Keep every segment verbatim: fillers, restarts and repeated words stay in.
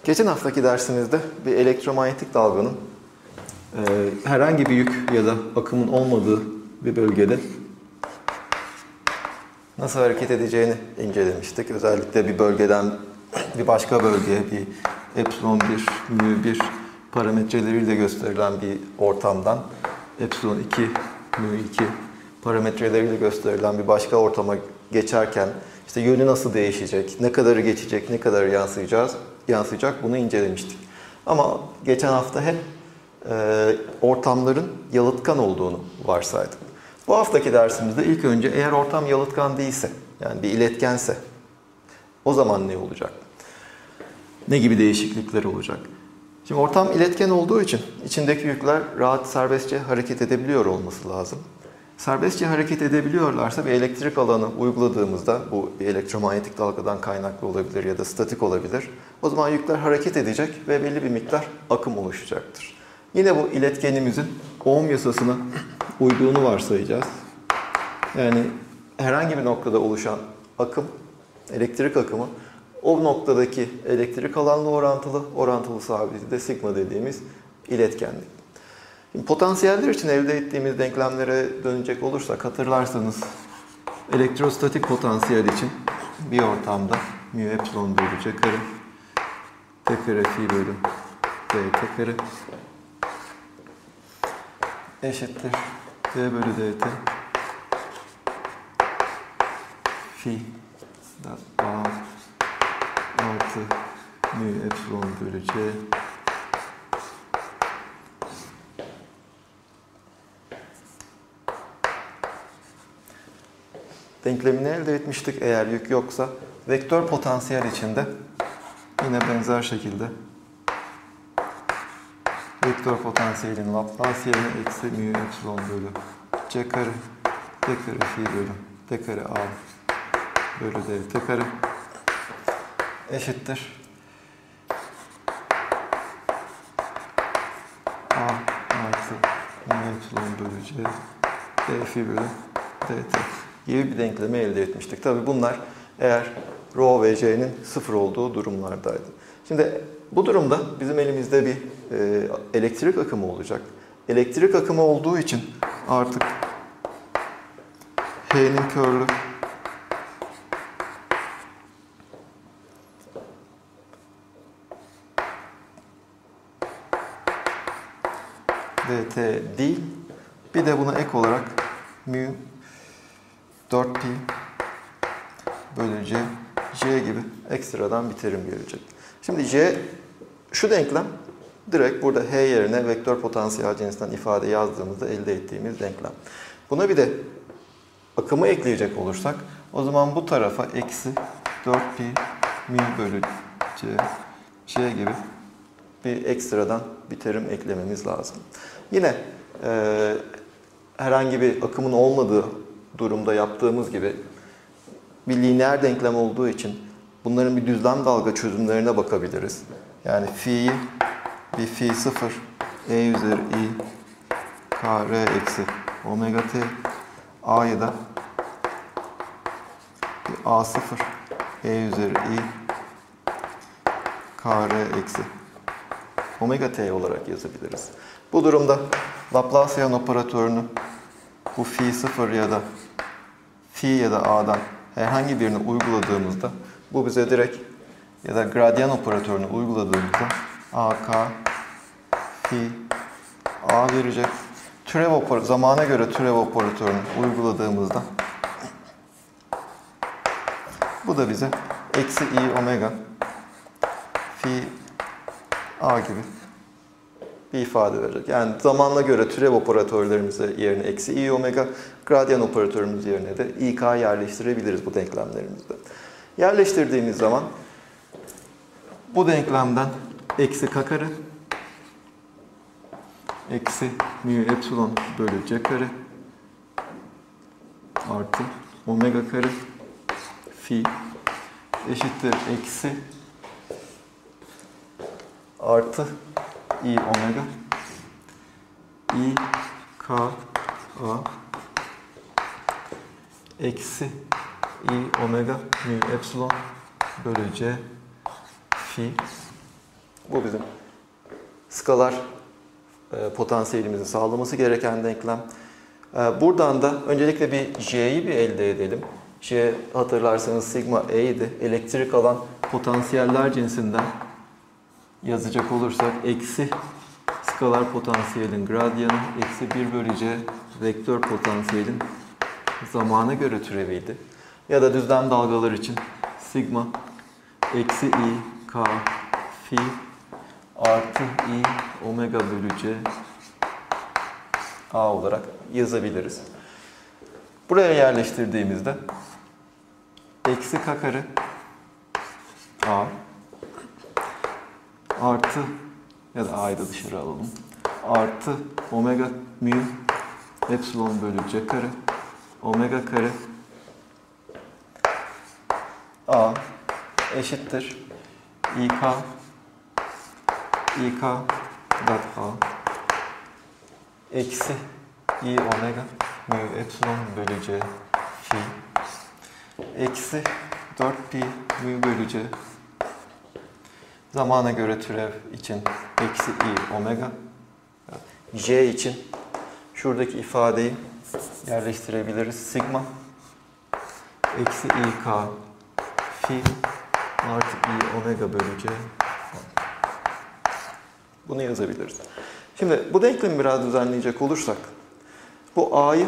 Geçen haftaki dersimizde bir elektromanyetik dalganın e, herhangi bir yük ya da akımın olmadığı bir bölgede nasıl hareket edeceğini incelemiştik. Özellikle bir bölgeden bir başka bölgeye bir epsilon bir, mu bir parametreleriyle gösterilen bir ortamdan epsilon iki, mu iki parametreleriyle gösterilen bir başka ortama geçerken işte yönü nasıl değişecek, ne kadarı geçecek, ne kadarı yansıyacağız, yansıyacak bunu incelemiştik. Ama geçen hafta hep e, ortamların yalıtkan olduğunu varsaydık. Bu haftaki dersimizde ilk önce eğer ortam yalıtkan değilse, yani bir iletkense o zaman ne olacak? Ne gibi değişiklikler olacak? Şimdi ortam iletken olduğu için içindeki yükler rahat serbestçe hareket edebiliyor olması lazım. Serbestçe hareket edebiliyorlarsa bir elektrik alanı uyguladığımızda, bu bir elektromanyetik dalgadan kaynaklı olabilir ya da statik olabilir. O zaman yükler hareket edecek ve belli bir miktar akım oluşacaktır. Yine bu iletkenimizin Ohm yasasına uyduğunu varsayacağız. Yani herhangi bir noktada oluşan akım, elektrik akımı, o noktadaki elektrik alanla orantılı, orantılı sabiti de sigma dediğimiz iletkenlik. Şimdi potansiyeller için elde ettiğimiz denklemlere dönecek olursak hatırlarsanız elektrostatik potansiyel için bir ortamda mu epsilon bölü c kare t kare fi bölü d t kare eşittir d bölü dt fi a artı mu epsilon bölü c denklemini elde etmiştik eğer yük yoksa. Vektör potansiyel içinde yine benzer şekilde vektör potansiyelin Laplasyeni eksi mu epsilon bölü c kare t kare fi bölü t kare a bölü d t kare eşittir a artı mu epsilon bölü c d fi bölü dt gibi bir denklemi elde etmiştik. Tabii bunlar eğer rho ve j'nin sıfır olduğu durumlardaydı. Şimdi bu durumda bizim elimizde bir e, elektrik akımı olacak. Elektrik akımı olduğu için artık H'nin körlü dt değil, bir de buna ek olarak mu dört pi bölü c, c gibi ekstradan bir terim gelecek. Şimdi c, şu denklem direkt burada h yerine vektör potansiyel cinsinden ifade yazdığımızda elde ettiğimiz denklem. Buna bir de akımı ekleyecek olursak o zaman bu tarafa eksi dört pi mu bölü c, c gibi bir ekstradan bir terim eklememiz lazım. Yine e, herhangi bir akımın olmadığı durumda yaptığımız gibi bir lineer denklem olduğu için bunların bir düzlem dalga çözümlerine bakabiliriz. Yani fi'yi bir fi sıfır e üzeri i k r eksi omega t a'yı da bir a sıfır e üzeri i k r eksi omega t olarak yazabiliriz. Bu durumda Laplacian operatörünü bu fi sıfır ya da fi ya da a'dan herhangi birini uyguladığımızda bu bize direkt ya da gradyan operatörünü uyguladığımızda ak fi a verecek. Türev operatörü, zamana göre türev operatörünü uyguladığımızda bu da bize eksi i omega fi a gibi bir ifade verecek. Yani zamanla göre türev operatörlerimize yerine eksi i omega, gradyan operatörümüz yerine de ik yerleştirebiliriz bu denklemlerimizde. Yerleştirdiğimiz zaman bu denklemden eksi k kare eksi mu epsilon bölü c kare artı omega kare fi eşittir eksi artı i omega i k a eksi i omega mu epsilon bölü c fi Bu bizim skalar e, potansiyelimizin sağlaması gereken denklem. E, buradan da öncelikle bir J'yi bir elde edelim. J hatırlarsanız sigma E idi. Elektrik alan potansiyeller cinsinden yazacak olursak eksi skalar potansiyelin gradyanı eksi bir bölü C vektör potansiyelin zamana göre türeviydi. Ya da düzlem dalgalar için sigma eksi i k fi artı i omega bölü c a olarak yazabiliriz. Buraya yerleştirdiğimizde eksi k kare a artı ya da a'yı da dışarı alalım. Artı omega mu epsilon bölü c kare omega kare a eşittir ik ik dot a eksi i omega mu epsilon bölü c fi eksi dört pi mu bölü c zamana göre türev için eksi i omega j için şuradaki ifadeyi yerleştirebiliriz. Sigma eksi ik fi artı i omega bölü c. Bunu yazabiliriz. Şimdi bu denklemi biraz düzenleyecek olursak bu a'yı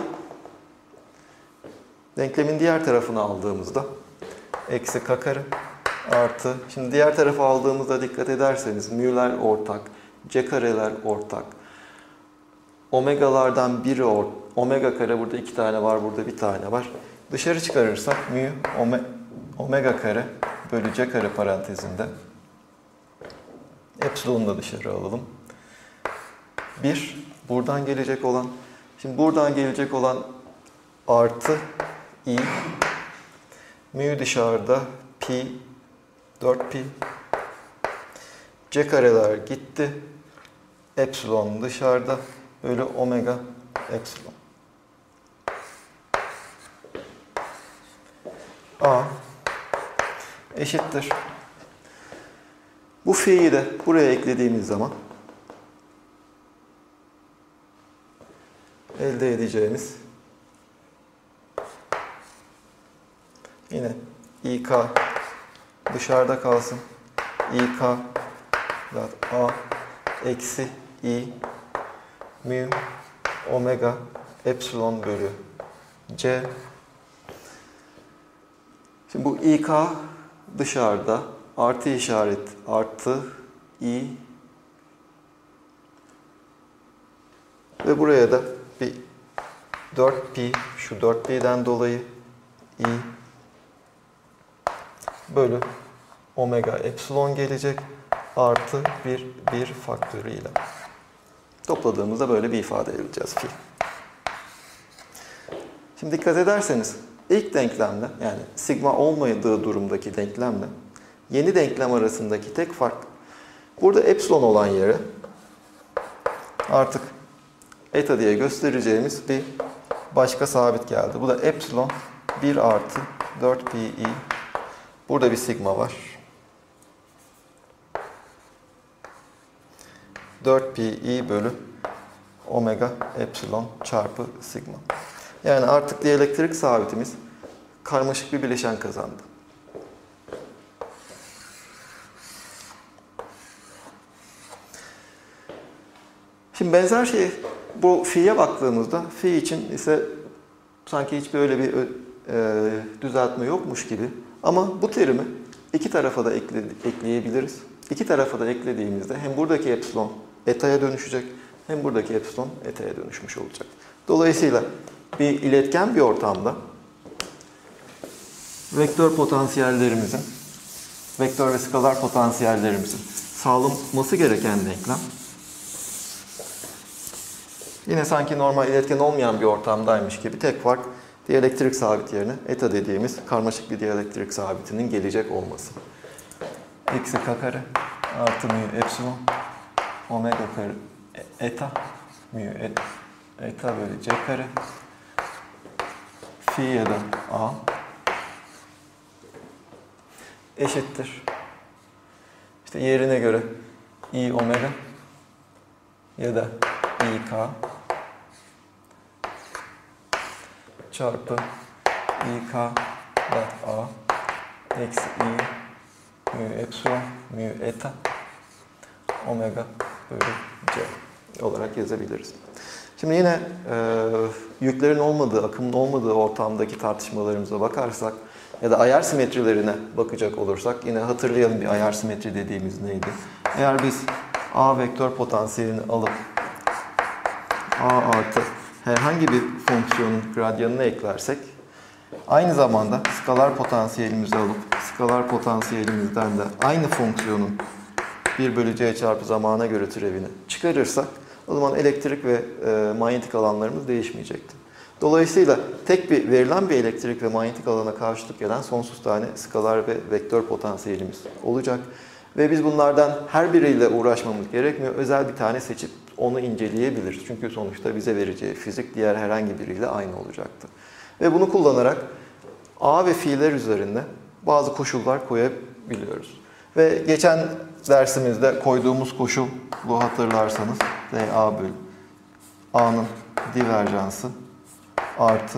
denklemin diğer tarafına aldığımızda eksi k kare artı, şimdi diğer tarafa aldığımızda dikkat ederseniz mu'ler ortak, c kareler ortak. Omegalardan biri or, omega kare burada iki tane var, burada bir tane var. Dışarı çıkarırsak mu ome, omega kare bölü c kare parantezinde epsilon'u da dışarı alalım. bir buradan gelecek olan, şimdi buradan gelecek olan artı i mu dışarıda pi dört pi c kareler gitti. Epsilon dışarıda bölü omega epsilon. A eşittir. Bu fi'yi de buraya eklediğimiz zaman elde edeceğimiz yine ik dışarıda kalsın. Ik dot a eksi i mu omega epsilon bölü c. Şimdi bu ik dışarıda artı işaret artı i ve buraya da bir dört pi şu dört pi'den dolayı i bölü omega epsilon gelecek artı bir bir faktörüyle. Topladığımızda böyle bir ifade elde edeceğiz fi. Şimdi dikkat ederseniz ilk denklemle, yani sigma olmadığı durumdaki denklemle yeni denklem arasındaki tek fark burada epsilon olan yere artık eta diye göstereceğimiz bir başka sabit geldi. Bu da epsilon bir artı dört pi i. Burada bir sigma var. dört pi i bölü omega epsilon çarpı sigma. Yani artık diyelektrik sabitimiz karmaşık bir bileşen kazandı. Şimdi benzer şey bu fi'ye baktığımızda fi için ise sanki hiç böyle bir e, düzeltme yokmuş gibi. Ama bu terimi iki tarafa da ekle, ekleyebiliriz. İki tarafa da eklediğimizde hem buradaki epsilon eta'ya dönüşecek hem buradaki epsilon eta'ya dönüşmüş olacak. Dolayısıyla bir iletken bir ortamda vektör potansiyellerimizin, vektör ve skalar potansiyellerimizin sağlanması gereken denklem yine sanki normal iletken olmayan bir ortamdaymış gibi tek fark diyelektrik sabit yerine eta dediğimiz karmaşık bir diyelektrik sabitinin gelecek olması. Eksi k kare artı mu epsilon omega kare eta mu et, eta bölü c kare fi ya da a eşittir. İşte yerine göre I omega ya da İK çarpı İK dot A eksi I mü epsilon mü eta omega bölü C olarak yazabiliriz. Şimdi yine e, yüklerin olmadığı, akımın olmadığı ortamdaki tartışmalarımıza bakarsak ya da ayar simetrilerine bakacak olursak yine hatırlayalım bir ayar simetri dediğimiz neydi? Eğer biz A vektör potansiyelini alıp A artı herhangi bir fonksiyonun gradyanını eklersek aynı zamanda skalar potansiyelimizi alıp skalar potansiyelimizden de aynı fonksiyonun bir bölü C çarpı zamana göre türevini çıkarırsak o zaman elektrik ve e, manyetik alanlarımız değişmeyecekti. Dolayısıyla tek bir verilen bir elektrik ve manyetik alana karşılık gelen sonsuz tane skalar ve vektör potansiyelimiz olacak. Ve biz bunlardan her biriyle uğraşmamız gerekmiyor. Özel bir tane seçip onu inceleyebiliriz. Çünkü sonuçta bize vereceği fizik diğer herhangi biriyle aynı olacaktı. Ve bunu kullanarak A ve fiiller üzerinde bazı koşullar koyabiliyoruz. Ve geçen dersimizde koyduğumuz koşul, bu hatırlarsanız dA bölü A'nın diverjansı artı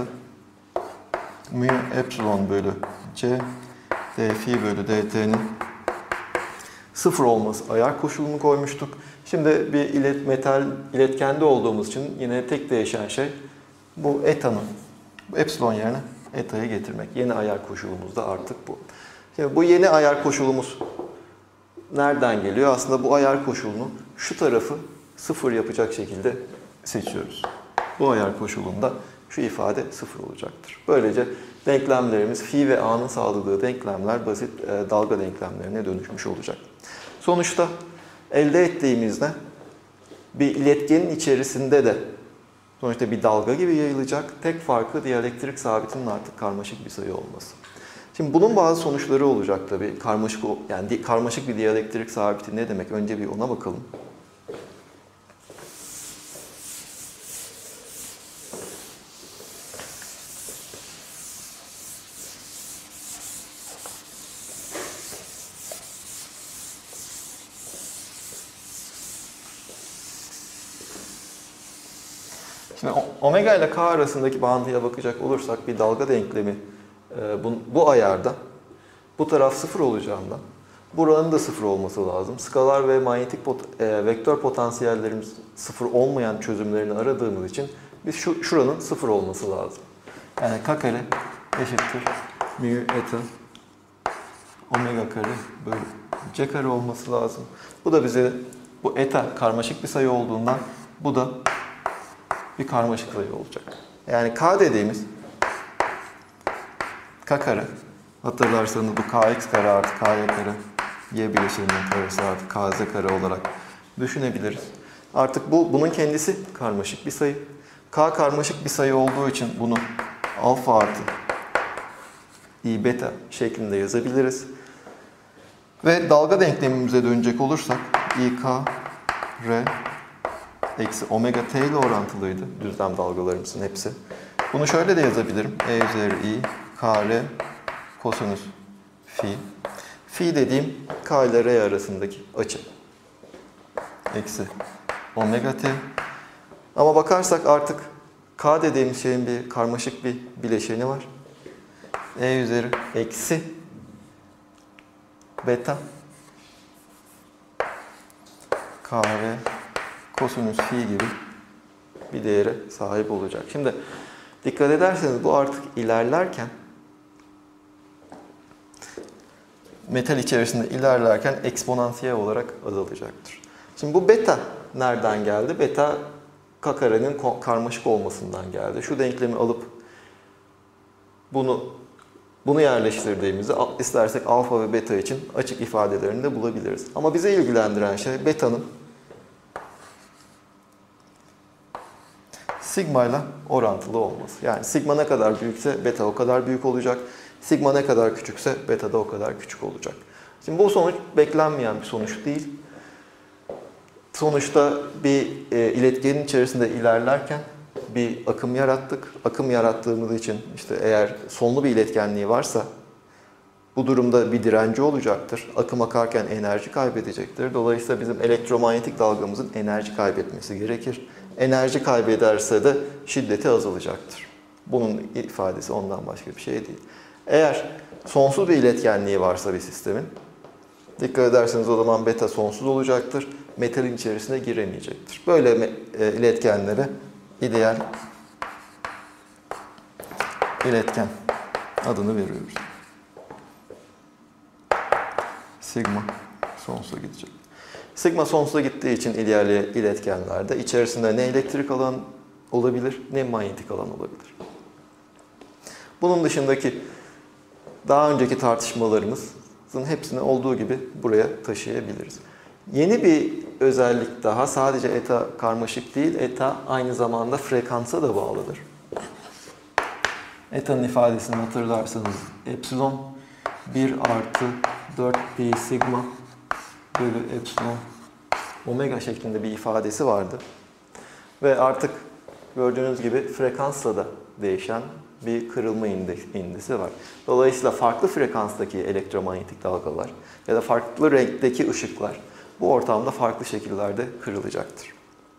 mü epsilon bölü C d fi bölü dt'nin sıfır olması ayar koşulunu koymuştuk. Şimdi bir ilet, metal iletkende olduğumuz için yine tek değişen şey bu eta'nın, bu epsilon yerine eta'yı getirmek. Yeni ayar koşulumuz da artık bu. Şimdi bu yeni ayar koşulumuz nereden geliyor? Aslında bu ayar koşulunu şu tarafı sıfır yapacak şekilde seçiyoruz. Bu ayar koşulunda şu ifade sıfır olacaktır. Böylece denklemlerimiz fi ve a'nın sağladığı denklemler basit e, dalga denklemlerine dönüşmüş olacak. Sonuçta elde ettiğimizde bir iletkenin içerisinde de sonuçta bir dalga gibi yayılacak. Tek farkı diyelektrik sabitinin artık karmaşık bir sayı olması. Şimdi bunun bazı sonuçları olacak tabii. Karmaşık yani karmaşık bir diyelektrik sabiti ne demek? Önce bir ona bakalım. Şimdi omega ile k arasındaki bağıntıya bakacak olursak bir dalga denklemi bu, bu ayarda bu taraf sıfır olacağından buranın da sıfır olması lazım. Skalar ve manyetik pot, e, vektör potansiyellerimiz sıfır olmayan çözümlerini aradığımız için biz şu, şuranın sıfır olması lazım. Yani k kare eşittir mü eta omega kare bölü c kare olması lazım. Bu da bize bu eta karmaşık bir sayı olduğundan bu da bir karmaşık sayı olacak. Yani k dediğimiz k kare, hatırlarsanız bu kx kare artı ky kare y bileşeninin karesi artı kz kare olarak düşünebiliriz. Artık bu bunun kendisi karmaşık bir sayı. K karmaşık bir sayı olduğu için bunu alfa artı i beta şeklinde yazabiliriz. Ve dalga denklemimize dönecek olursak ik r eksi omega t ile orantılıydı düzlem dalgalarımızın hepsi. Bunu şöyle de yazabilirim. E üzeri i k r kosinüs fi. Fi dediğim k ile r arasındaki açı. Eksi omega t. Ama bakarsak artık k dediğimiz şeyin bir karmaşık bir bileşeni var. E üzeri eksi beta k r kosinüs fi gibi bir değere sahip olacak. Şimdi dikkat ederseniz bu artık ilerlerken metal içerisinde ilerlerken eksponansiyel olarak azalacaktır. Şimdi bu beta nereden geldi? Beta k karenin karmaşık olmasından geldi. Şu denklemi alıp bunu bunu yerleştirdiğimizde istersek alfa ve beta için açık ifadelerini de bulabiliriz. Ama bize ilgilendiren şey beta'nın sigma ile orantılı olması. Yani sigma ne kadar büyükse beta o kadar büyük olacak. Sigma ne kadar küçükse beta da o kadar küçük olacak. Şimdi bu sonuç beklenmeyen bir sonuç değil. Sonuçta bir e, iletkenin içerisinde ilerlerken bir akım yarattık. Akım yarattığımız için işte eğer sonlu bir iletkenliği varsa Bu durumda bir direnci olacaktır. Akım akarken enerji kaybedecektir. Dolayısıyla bizim elektromanyetik dalgamızın enerji kaybetmesi gerekir. Enerji kaybederse de şiddeti azalacaktır. Bunun ifadesi ondan başka bir şey değil. Eğer sonsuz bir iletkenliği varsa bir sistemin, dikkat ederseniz o zaman beta sonsuz olacaktır. Metalin içerisine giremeyecektir. Böyle iletkenlere ideal iletken adını veriyoruz. Sigma sonsuza gidecek. Sigma sonsuza gittiği için ideal iletkenlerde içerisinde ne elektrik alan olabilir ne manyetik alan olabilir. Bunun dışındaki daha önceki tartışmalarımızın hepsini olduğu gibi buraya taşıyabiliriz. Yeni bir özellik daha, sadece eta karmaşık değil, eta aynı zamanda frekansa da bağlıdır. Eta'nın ifadesini hatırlarsanız epsilon bir artı dört pi sigma bölü epsilon omega şeklinde bir ifadesi vardı. Ve artık gördüğünüz gibi frekansla da değişen bir kırılma indisi var. Dolayısıyla farklı frekanstaki elektromanyetik dalgalar ya da farklı renkteki ışıklar bu ortamda farklı şekillerde kırılacaktır.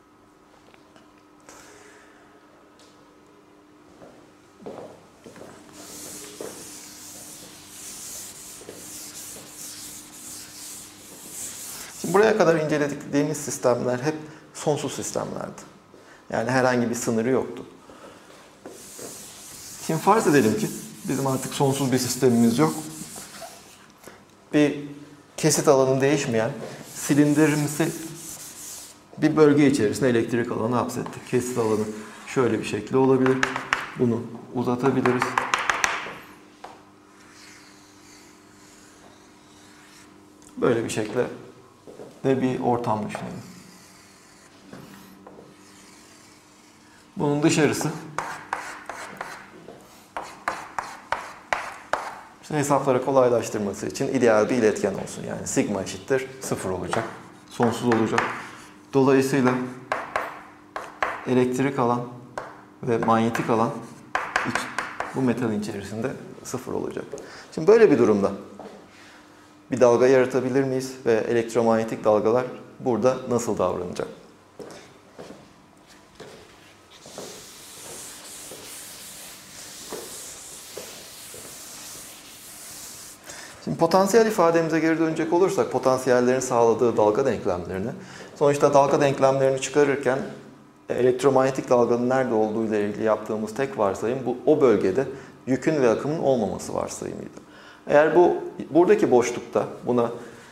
Şimdi buraya kadar incelediğimiz sistemler hep sonsuz sistemlerdi. Yani herhangi bir sınırı yoktu. Şimdi farz edelim ki bizim artık sonsuz bir sistemimiz yok. Bir kesit alanı değişmeyen silindirimizi bir bölge içerisinde elektrik alanı hapsettik. Kesit alanı şöyle bir şekli olabilir. Bunu uzatabiliriz. Böyle bir şekle de bir ortam düşünelim. Bunun dışarısı işte hesapları kolaylaştırması için ideal bir iletken olsun. Yani sigma eşittir sıfır olacak. Sonsuz olacak. Dolayısıyla elektrik alan ve manyetik alan bu metalin içerisinde sıfır olacak. Şimdi böyle bir durumda bir dalga yaratabilir miyiz ve elektromanyetik dalgalar burada nasıl davranacak? Şimdi potansiyel ifademize geri dönecek olursak potansiyellerin sağladığı dalga denklemlerini, sonuçta dalga denklemlerini çıkarırken elektromanyetik dalganın nerede olduğu ile ilgili yaptığımız tek varsayım bu o bölgede yükün ve akımın olmaması varsayımıydı. Eğer bu buradaki boşlukta buna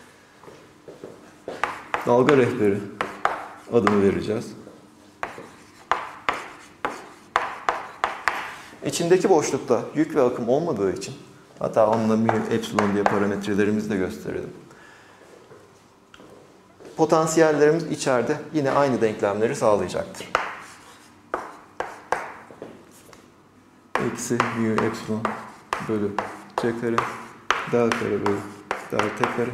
dalga rehberi adını vereceğiz. İçindeki boşlukta yük ve akım olmadığı için, hatta onunla mu, epsilon diye parametrelerimizi de gösterelim. Potansiyellerimiz içeride yine aynı denklemleri sağlayacaktır. Eksi mu epsilon bölü c kare, del kare bölü del t kare,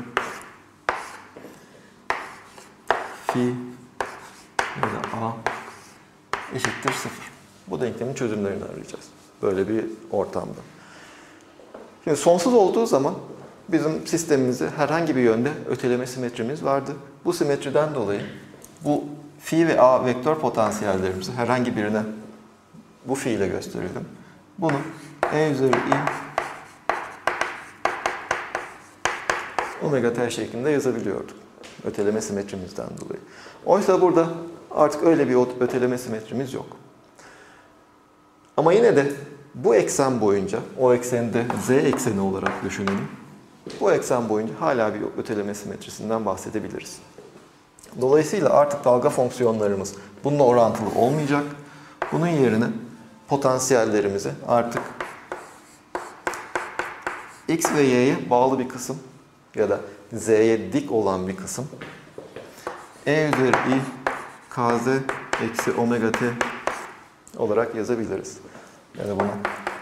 fi ya da a eşittir sıfır. Bu denklemin çözümlerini arayacağız. Böyle bir ortamda. Şimdi sonsuz olduğu zaman bizim sistemimizi herhangi bir yönde öteleme simetrimiz vardı. Bu simetriden dolayı bu fi ve a vektör potansiyellerimizi herhangi birine bu fi ile gösterelim. Bunu e üzeri i omega t şeklinde yazabiliyorduk. Öteleme simetrimizden dolayı. Oysa burada artık öyle bir öteleme simetrimiz yok. Ama yine de bu eksen boyunca, o ekseni de z ekseni olarak düşünelim. Bu eksen boyunca hala bir öteleme simetrisinden bahsedebiliriz. Dolayısıyla artık dalga fonksiyonlarımız bununla orantılı olmayacak. Bunun yerine potansiyellerimizi artık x ve y'ye bağlı bir kısım ya da z'ye dik olan bir kısım e üzeri i kz eksi omega t olarak yazabiliriz. Yani bunu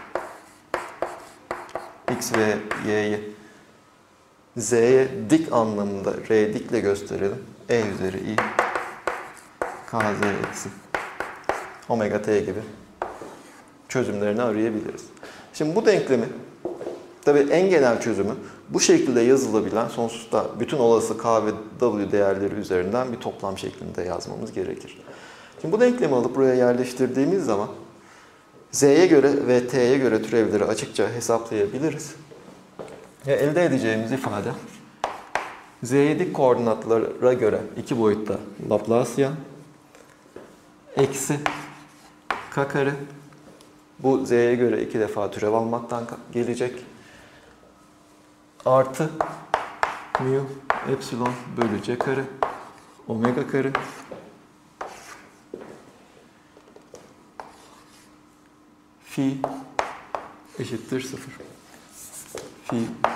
x ve y'yi z'ye dik anlamında r dikle gösterelim. E üzeri i kz eksi omega t gibi çözümlerini arayabiliriz. Şimdi bu denklemi de Tabii en genel çözümü bu şekilde yazılabilen sonsuzda bütün olası K ve W değerleri üzerinden bir toplam şeklinde yazmamız gerekir. Şimdi bu denklemi alıp buraya yerleştirdiğimiz zaman Z'ye göre ve T'ye göre türevleri açıkça hesaplayabiliriz. Ya elde edeceğimiz ifade Z'ye dik koordinatlara göre iki boyutta Laplacian eksi K kare, bu Z'ye göre iki defa türev almaktan gelecek, artı mu epsilon bölü C kare omega kare fi eşittir sıfır. Fi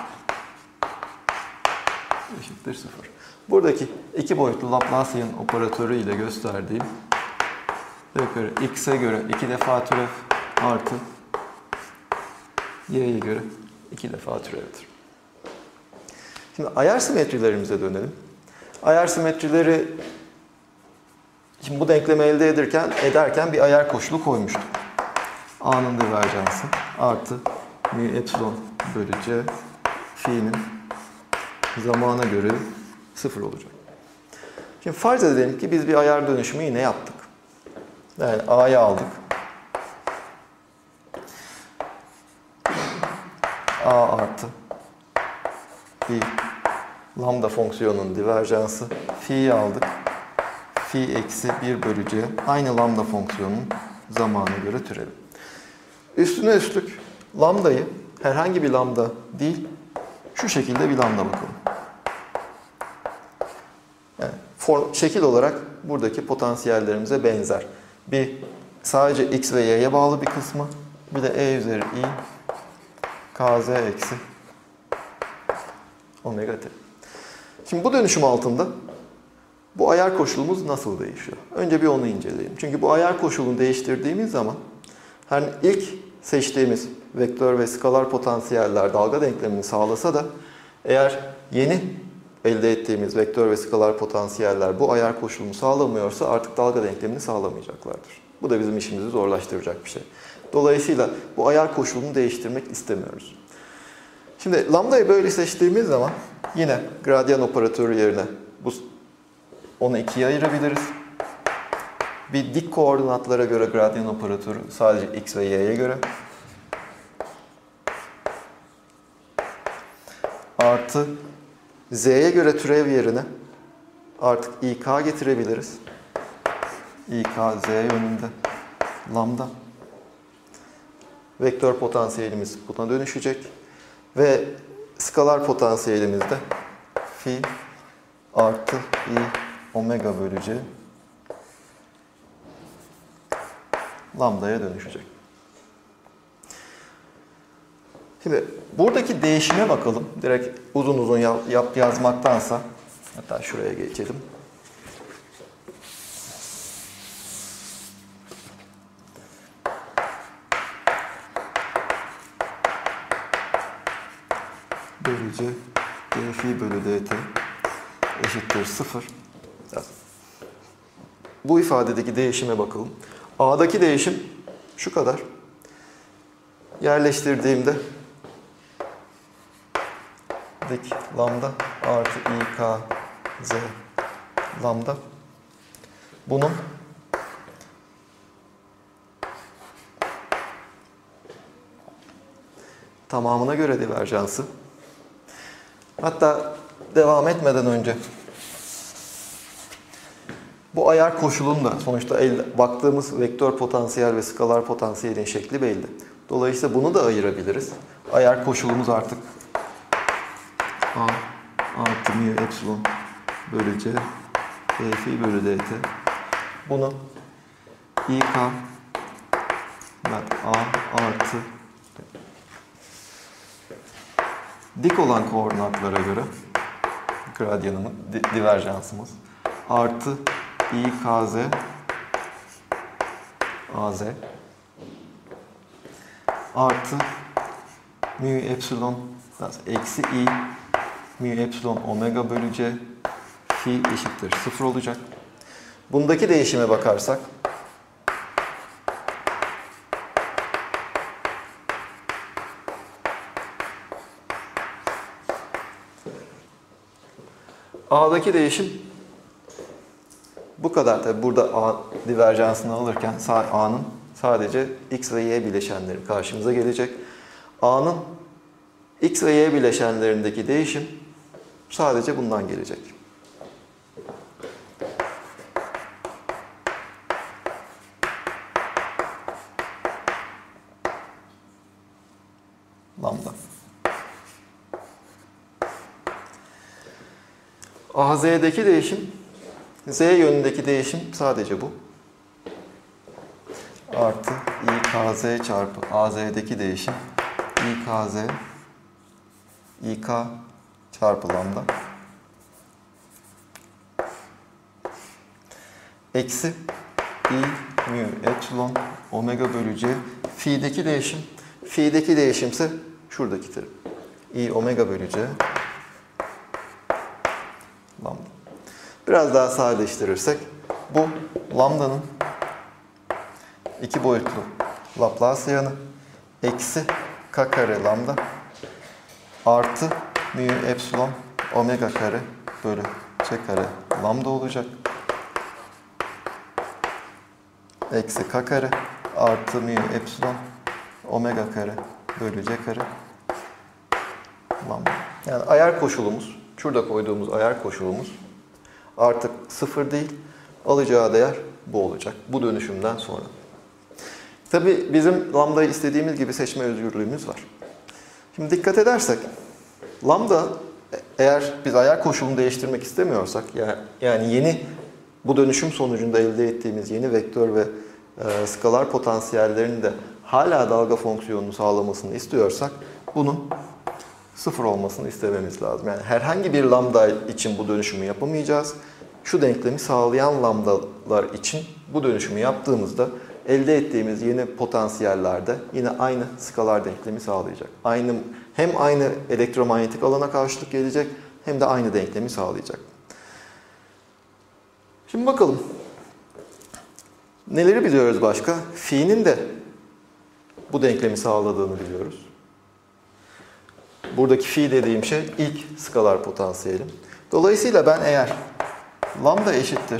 eşittir sıfır. Buradaki iki boyutlu Laplacian operatörü ile gösterdiğim yukarı x'e göre iki defa türev artı y'ye göre iki defa türevdir. Şimdi ayar simetrilerimize dönelim. Ayar simetrileri, şimdi bu denklemi elde ederken, ederken bir ayar koşulu koymuştuk. A'nın diverjansı artı mu epsilon bölü c fi'nin zamana göre sıfır olacak. Şimdi farz edelim ki biz bir ayar dönüşümü yine yaptık. Yani A'yı aldık. A artı fi lambda fonksiyonunun diverjansı. Fi'yi aldık. Fi eksi bir bölü c aynı lambda fonksiyonunun zamana göre türevi. Üstüne üstlük lambdayı herhangi bir lambda değil, şu şekilde bir lambda bakalım. Yani form, şekil olarak buradaki potansiyellerimize benzer. Bir sadece x ve y'ye bağlı bir kısmı, bir de e üzeri i kz eksi omega t. Şimdi bu dönüşüm altında bu ayar koşulumuz nasıl değişiyor? Önce bir onu inceleyelim. Çünkü bu ayar koşulunu değiştirdiğimiz zaman hani ilk seçtiğimiz vektör ve skalar potansiyeller dalga denklemini sağlasa da eğer yeni elde ettiğimiz vektör ve skalar potansiyeller bu ayar koşulunu sağlamıyorsa artık dalga denklemini sağlamayacaklardır. Bu da bizim işimizi zorlaştıracak bir şey. Dolayısıyla bu ayar koşulunu değiştirmek istemiyoruz. Şimdi lambdayı böyle seçtiğimiz zaman yine gradyan operatörü yerine bu, onu ikiye ayırabiliriz. Bir dik koordinatlara göre gradyan operatörü sadece x ve y'ye göre. Artı z'ye göre türev yerine artık ik getirebiliriz. Ik z yönünde lambda. Vektör potansiyelimiz buna dönüşecek. Ve skalar potansiyelimiz de fi artı i omega bölü c lambdaya dönüşecek. Şimdi buradaki değişime bakalım. Direkt uzun uzun yap, yazmaktansa, hatta şuraya geçelim. Bölüce d fi bölü dt eşittir sıfır. Bu ifadedeki değişime bakalım. A'daki değişim şu kadar. Yerleştirdiğimde dik lambda artı ik z lambda. Bunun tamamına göre diverjansı. Hatta devam etmeden önce bu ayar koşulunda sonuçta el, baktığımız vektör potansiyel ve skalar potansiyelin şekli belli. Dolayısıyla bunu da ayırabiliriz. Ayar koşulumuz artık A artı mu epsilon bölü c d fi bölü dt. Bunu ik A artı dik olan koordinatlara göre gradyanımız, diverjansımız artı ikz az artı mu epsilon eksi i mu epsilon omega bölü c fi eşittir sıfır olacak. Bundaki değişime bakarsak A'daki değişim bu kadar. Tabi burada A diverjansını alırken A'nın sadece X ve Y bileşenleri karşımıza gelecek. A'nın X ve Y bileşenlerindeki değişim sadece bundan gelecek. Lambda. A Z'deki değişim, Z yönündeki değişim sadece bu. Artı İ K Z çarpı A Z'deki değişim İ K Z İ K çarpı lambda. Eksi I mu epsilon omega bölü C. Fi'deki değişim. Fi'deki değişimse şuradaki terim. I omega bölü C lambda. Biraz daha sadeleştirirsek bu lambdanın iki boyutlu Laplacian'ı eksi k kare lambda artı mu epsilon omega kare bölü c kare lambda olacak. Eksi k kare artı mu epsilon omega kare bölü c kare lambda. Yani ayar koşulumuz, şurada koyduğumuz ayar koşulumuz artık sıfır değil, alacağı değer bu olacak. Bu dönüşümden sonra. Tabii bizim lambdayı istediğimiz gibi seçme özgürlüğümüz var. Şimdi dikkat edersek, lambda eğer biz ayar koşulunu değiştirmek istemiyorsak, yani yeni bu dönüşüm sonucunda elde ettiğimiz yeni vektör ve e, skalar potansiyellerinin de hala dalga fonksiyonunu sağlamasını istiyorsak, bunun sıfır olmasını istememiz lazım. Yani herhangi bir lambda için bu dönüşümü yapamayacağız. Şu denklemi sağlayan lambdalar için bu dönüşümü yaptığımızda elde ettiğimiz yeni potansiyellerde yine aynı skalar denklemi sağlayacak. Aynı, hem aynı elektromanyetik alana karşılık gelecek hem de aynı denklemi sağlayacak. Şimdi bakalım. Neleri biliyoruz başka? Fi'nin de bu denklemi sağladığını biliyoruz. Buradaki fi dediğim şey ilk skalar potansiyelim. Dolayısıyla ben eğer lambda eşittir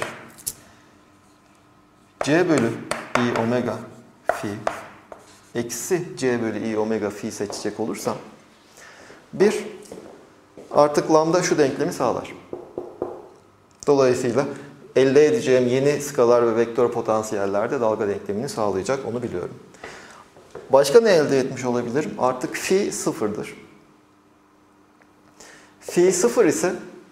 c bölü i omega fi eksi c bölü i omega fi seçecek olursam bir, artık lambda şu denklemi sağlar. Dolayısıyla elde edeceğim yeni skalar ve vektör potansiyellerde dalga denklemini sağlayacak, onu biliyorum. Başka ne elde etmiş olabilirim? Artık fi sıfırdır. Fi sıfır ise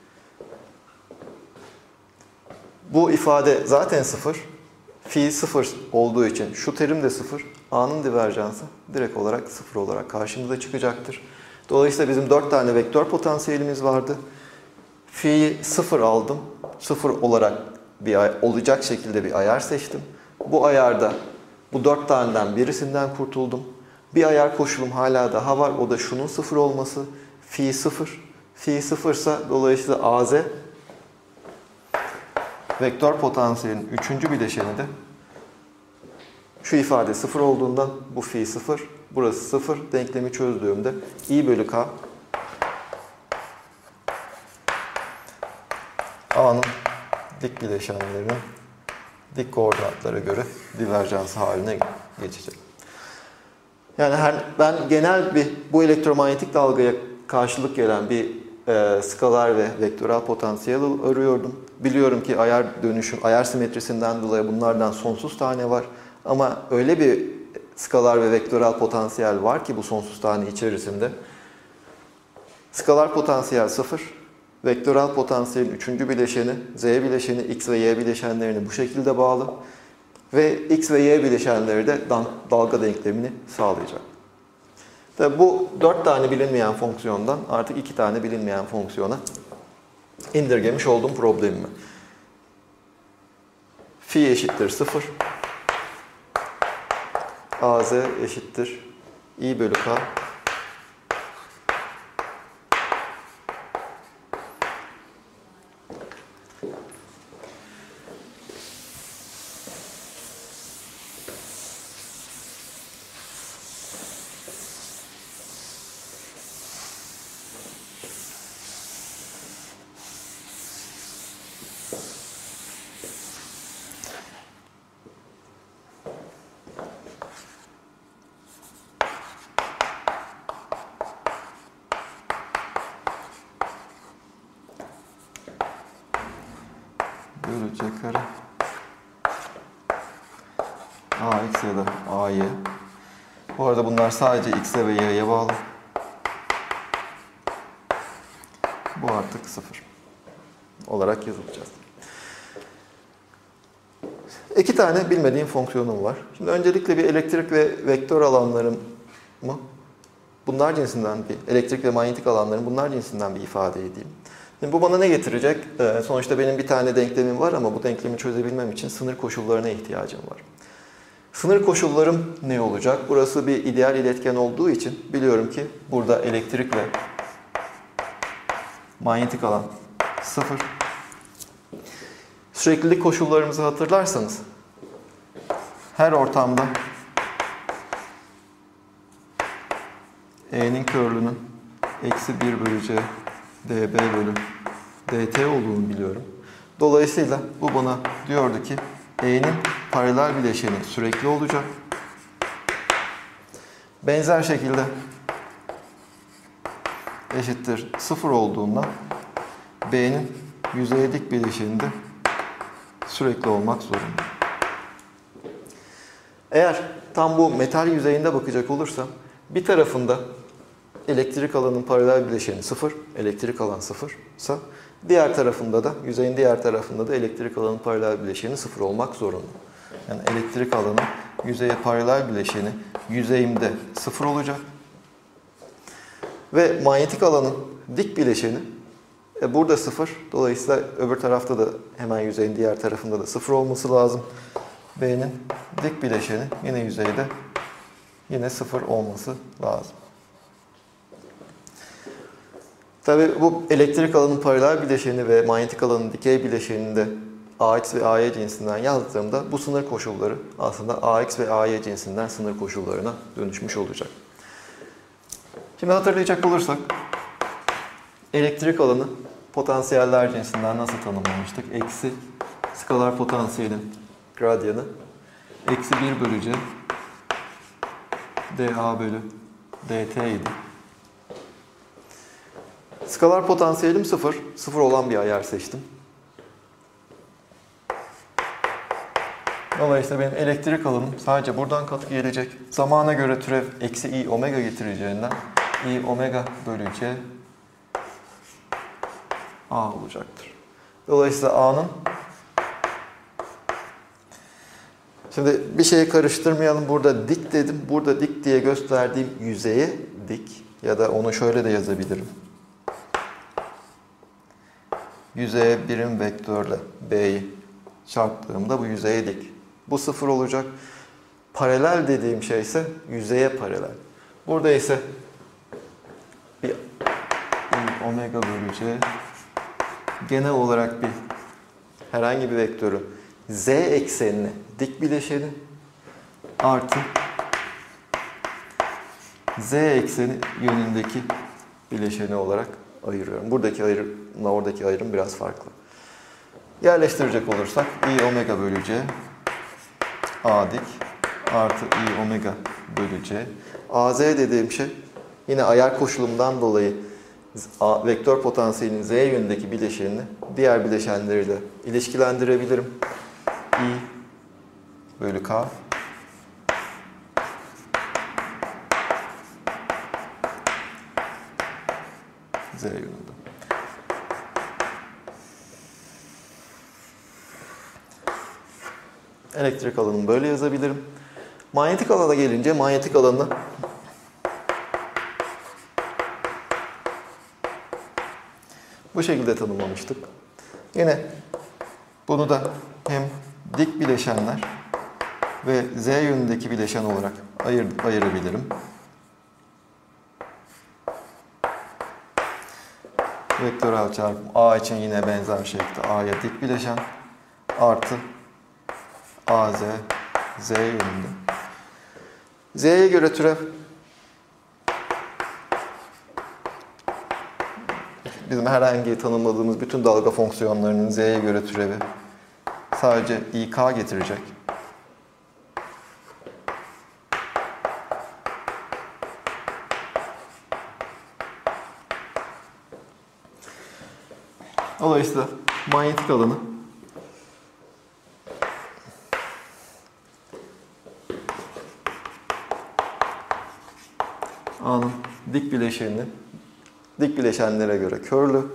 bu ifade zaten sıfır. Fi sıfır olduğu için şu terim de sıfır. A'nın diverjansı direkt olarak sıfır olarak karşımıza çıkacaktır. Dolayısıyla bizim dört tane vektör potansiyelimiz vardı. Fi'yi sıfır aldım. sıfır olarak bir olacak şekilde bir ayar seçtim. Bu ayarda bu dört taneden birisinden kurtuldum. Bir ayar koşulum hala daha var. O da şunun sıfır olması. Fi sıfır. Fi sıfırsa dolayısıyla A Z vektör potansiyelin üçüncü bileşeni de şu ifade sıfır olduğundan bu fi sıfır, burası sıfır. Denklemi çözdüğümde I bölü K A'nın dik bileşenlerinin dik koordinatlara göre diverjans haline geçecek. Yani her, ben genel bir bu elektromanyetik dalgaya karşılık gelen bir e, skalar ve vektörel potansiyel arıyordum. Biliyorum ki ayar dönüşüm, ayar simetrisinden dolayı bunlardan sonsuz tane var. Ama öyle bir skalar ve vektörel potansiyel var ki bu sonsuz tane içerisinde. Skalar potansiyel sıfır. Vektörel potansiyelin üçüncü bileşeni, Z bileşeni, X ve Y bileşenlerini bu şekilde bağlı. Ve X ve Y bileşenleri de dalga denklemini sağlayacak. Tabii bu dört tane bilinmeyen fonksiyondan artık iki tane bilinmeyen fonksiyona indirgemiş olduğum problemimi. Fi eşittir sıfır. A Z eşittir I bölü K. C kare ax ya da ay. Bu arada bunlar sadece x'e ve y'ye bağlı. Bu artık sıfır olarak yazılacağız. İki tane bilmediğim fonksiyonum var. Şimdi öncelikle bir elektrik ve vektör alanlarım mı? Bunlar cinsinden bir, elektrik ve manyetik alanların bunlar cinsinden bir ifade edeyim. Şimdi bu bana ne getirecek? Ee, sonuçta benim bir tane denklemim var ama bu denklemi çözebilmem için sınır koşullarına ihtiyacım var. Sınır koşullarım ne olacak? Burası bir ideal iletken olduğu için biliyorum ki burada elektrik ve manyetik alan sıfır. Süreklilik koşullarımızı hatırlarsanız her ortamda E'nin körlüğünün eksi bir bölü C dB bölü dt olduğunu biliyorum. Dolayısıyla bu bana diyordu ki E'nin paralel bileşeni sürekli olacak. Benzer şekilde eşittir sıfır olduğunda B'nin yüzeye dik bileşeni de sürekli olmak zorunda. Eğer tam bu metal yüzeyinde bakacak olursam bir tarafında elektrik alanın paralel bileşeni sıfır, elektrik alan sıfırsa diğer tarafında da, yüzeyin diğer tarafında da elektrik alanın paralel bileşeni sıfır olmak zorunda. Yani elektrik alanın yüzeye paralel bileşeni yüzeyimde sıfır olacak. Ve manyetik alanın dik bileşeni e burada sıfır. Dolayısıyla öbür tarafta da hemen yüzeyin diğer tarafında da sıfır olması lazım. B'nin dik bileşeni yine yüzeyde yine sıfır olması lazım. Tabii bu elektrik alanın paralel bileşeni ve manyetik alanın dikey bileşenini de A X ve A Y cinsinden yazdığımda bu sınır koşulları aslında A X ve A Y cinsinden sınır koşullarına dönüşmüş olacak. Şimdi hatırlayacak olursak elektrik alanı potansiyeller cinsinden nasıl tanımlamıştık? Eksi skalar potansiyelin gradyanı eksi bir bölü C dA bölü dt idi. Skalar potansiyelim sıfır. sıfır olan bir ayar seçtim. Dolayısıyla benim elektrik alanım sadece buradan katkı gelecek. Zamana göre türev eksi i omega getireceğinden i omega bölü c a olacaktır. Dolayısıyla a'nın şimdi bir şeyi karıştırmayalım. Burada dik dedim. Burada dik diye gösterdiğim yüzeye dik ya da onu şöyle de yazabilirim. Yüzeye birim vektörle b'yi çarptığımda bu yüzeye dik. Bu sıfır olacak. Paralel dediğim şey ise yüzeye paralel. Burada ise bir i omega bölü c genel olarak bir herhangi bir vektörü z eksenine dik bileşeni artı z ekseni yönündeki bileşeni olarak ayırıyorum. Buradaki ayrımla oradaki ayrım biraz farklı. Yerleştirecek olursak i omega bölü c a dik artı i omega bölü c. Az dediğim şey yine ayar koşulumdan dolayı vektör potansiyelinin z yönündeki bileşenini diğer bileşenleriyle ilişkilendirebilirim. I bölü k z yönünde. Elektrik alanını böyle yazabilirim. Manyetik alana gelince manyetik alanı bu şekilde tanımlamıştık. Yine bunu da hem dik bileşenler ve z yönündeki bileşen olarak ayır, ayırabilirim. Vektörel çarpım a için yine benzer şekilde a'ya dik bileşen artı az z yönünde. Z'ye göre türev bizim herhangi tanımladığımız bütün dalga fonksiyonlarının z'ye göre türevi sadece ik getirecek. Dolayısıyla manyetik alanı dik bileşeninin dik bileşenlere göre körlü.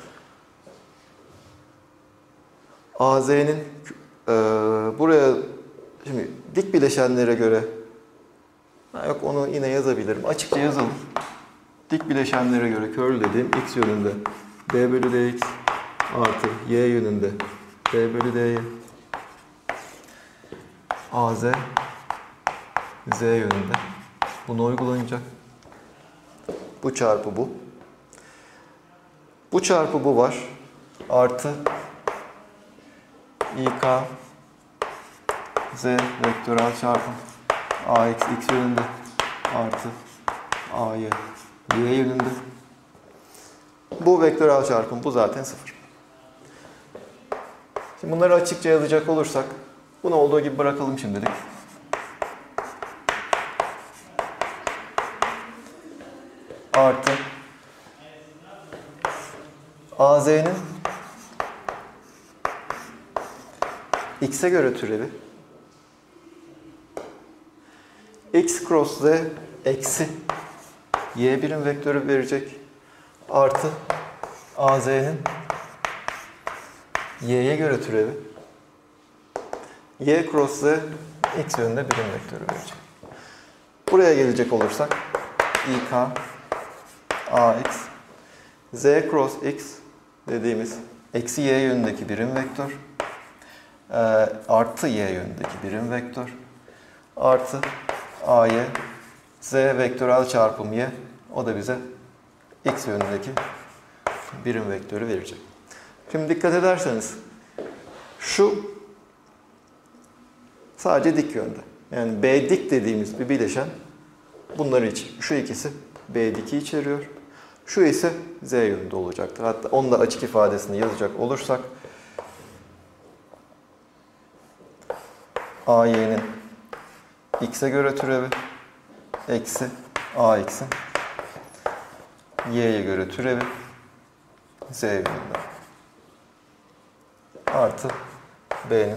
A Z'nin e, buraya şimdi dik bileşenlere göre ha, yok onu yine yazabilirim. Açıkça yazalım. Dik bileşenlere göre körlü dediğim x yönünde d bölü dx artı y yönünde d bölü dy A Z Z yönünde. Bunu uygulanacak. Bu çarpı bu. Bu çarpı bu var. Artı İK Z vektörel çarpım A x x yönünde artı A y y yönünde. Bu vektörel çarpım bu zaten sıfır. Şimdi bunları açıkça yazacak olursak bunu olduğu gibi bırakalım şimdilik. Artı A Z'nin x'e göre türevi x cross z eksi y birim vektörü verecek. Artı A Z'nin y'ye göre türevi y cross z x yönünde birim vektörü verecek. Buraya gelecek olursak İK ax z cross x dediğimiz eksi y yönündeki birim vektör e, artı y yönündeki birim vektör artı ay z vektörel çarpım y, o da bize x yönündeki birim vektörü verecek. Şimdi dikkat ederseniz şu sadece dik yönde. Yani B dik dediğimiz bir bileşen bunları için. Şu ikisi B diki içeriyor. Şu ise Z yönünde olacaktır. Hatta onu da açık ifadesini yazacak olursak A Y'nin x'e göre türevi eksi A x'in y'ye göre türevi Z yönünde artı B'nin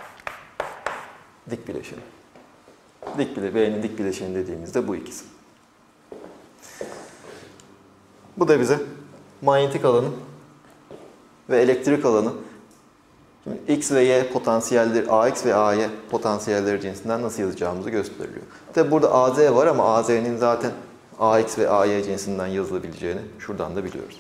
dik bileşeni. Dik bile B'nin dik bileşeni dediğimizde bu ikisi. Bu da bize manyetik alanı ve elektrik alanı, şimdi X ve Y potansiyelleri, A X ve A Y potansiyelleri cinsinden nasıl yazacağımızı gösteriyor. Tabi burada A Z var ama A Z'nin zaten A X ve A Y cinsinden yazılabileceğini şuradan da biliyoruz.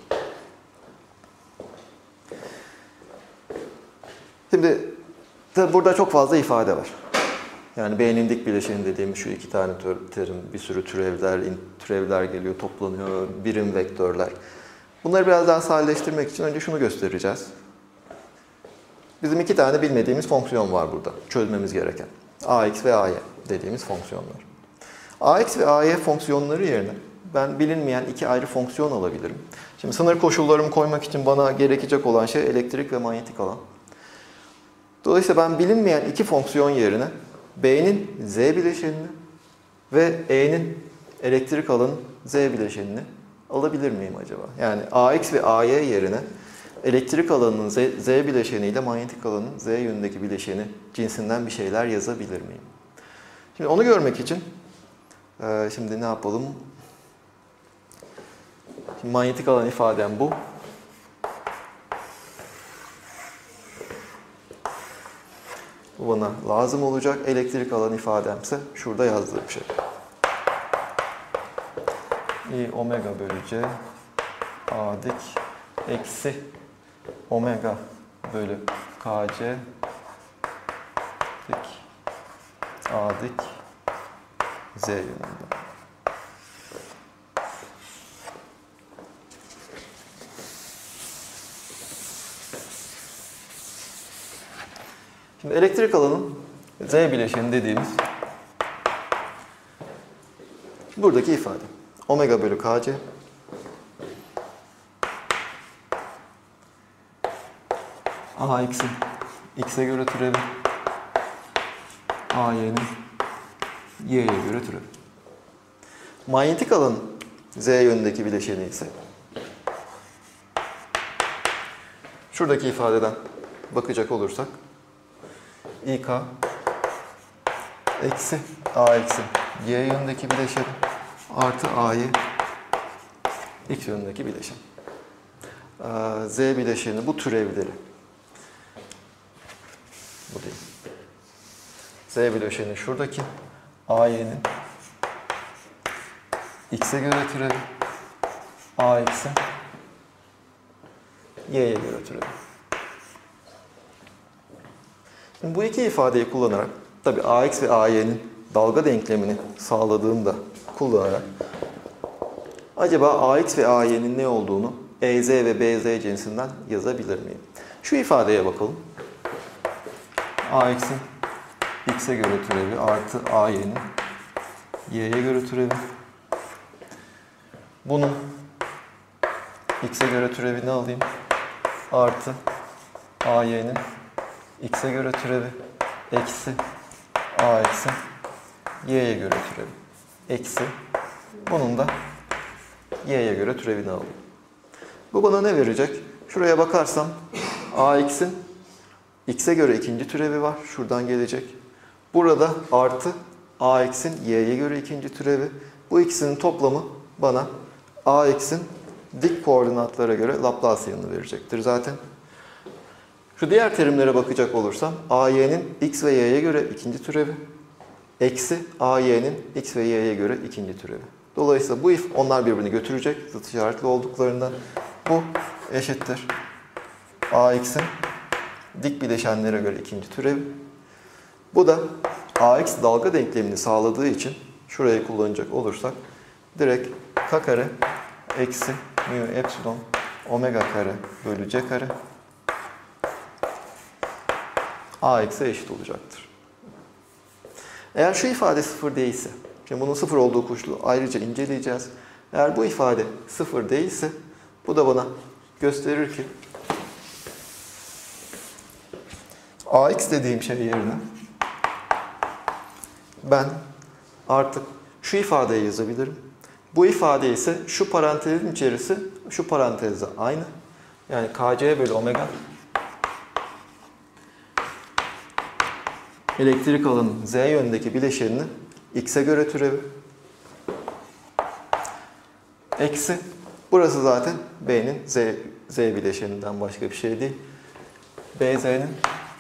Şimdi tabi burada çok fazla ifade var. Yani B'nin dik bileşeni dediğimiz şu iki tane terim, bir sürü türevler, türevler geliyor, toplanıyor, birim vektörler. Bunları biraz daha sadeleştirmek için önce şunu göstereceğiz. Bizim iki tane bilmediğimiz fonksiyon var burada, çözmemiz gereken. A X ve A Y dediğimiz fonksiyonlar. A X ve A Y fonksiyonları yerine ben bilinmeyen iki ayrı fonksiyon alabilirim. Şimdi sınır koşullarımı koymak için bana gerekecek olan şey elektrik ve manyetik alan. Dolayısıyla ben bilinmeyen iki fonksiyon yerine B'nin Z bileşenini ve E'nin elektrik alanın Z bileşenini alabilir miyim acaba? Yani A X ve A Y yerine elektrik alanının Z, Z bileşeni ile manyetik alanın Z yönündeki bileşeni cinsinden bir şeyler yazabilir miyim? Şimdi onu görmek için e, şimdi ne yapalım? Şimdi manyetik alan ifadem bu. Bu bana lazım olacak. Elektrik alan ifademse şurada yazdığım şey. I omega bölü C A dik eksi omega bölü K C dik A dik Z yönünde. Şimdi elektrik alanın Z bileşeni dediğimiz buradaki ifade. Omega bölü Kc A x'in x'e göre türevi A y'nin y'ye göre türevi. Manyetik alanın Z yönündeki bileşeni ise şuradaki ifadeden bakacak olursak İK eksi A eksi Y yönündeki bileşeni artı A'yı X yönündeki bileşen. Z bileşeni, bu türevleri. Bu değil. Z bileşeni şuradaki. A Y'nin X'e göre türevi. A X'in Y'ye göre türevi. Şimdi bu iki ifadeyi kullanarak, tabi A X ve A Y'nin dalga denklemini sağladığımda kullanarak acaba A X ve A Y'nin ne olduğunu E Z ve B Z cinsinden yazabilir miyim? Şu ifadeye bakalım. A X'in X'e göre türevi artı A Y'nin Y'ye göre türevi. Bunun X'e göre türevini alayım. Artı A Y'nin X'e göre türevi. Eksi A X'in Y'ye göre türevi. Eksi bunun da Y'ye göre türevini alayım. Bu bana ne verecek? Şuraya bakarsam A X'in X'e göre ikinci türevi var. Şuradan gelecek. Burada artı A X'in Y'ye göre ikinci türevi. Bu ikisinin toplamı bana A X'in dik koordinatlara göre Laplacian'ını verecektir zaten. Şu diğer terimlere bakacak olursam A Y'nin X ve Y'ye göre ikinci türevi eksi A Y'nin X ve Y'ye göre ikinci türevi. Dolayısıyla bu if onlar birbirini götürecek zıt işaretli olduklarından bu eşittir A X'in dik bileşenlere göre ikinci türevi. Bu da A X dalga denklemini sağladığı için şurayı kullanacak olursak direkt K kare eksi mu epsilon omega kare bölü C kare A X'e eşit olacaktır. Eğer şu ifade sıfır değilse, şimdi bunun sıfır olduğu koşulu ayrıca inceleyeceğiz. Eğer bu ifade sıfır değilse bu da bana gösterir ki A X dediğim şey yerine ben artık şu ifadeyi yazabilirim. Bu ifade ise şu parantezin içerisi şu parantezle aynı. Yani K C bölü omega elektrik alanının Z yönündeki bileşeninin X'e göre türevi. Eksi burası zaten B'nin Z, Z bileşeninden başka bir şey değil. B Z'nin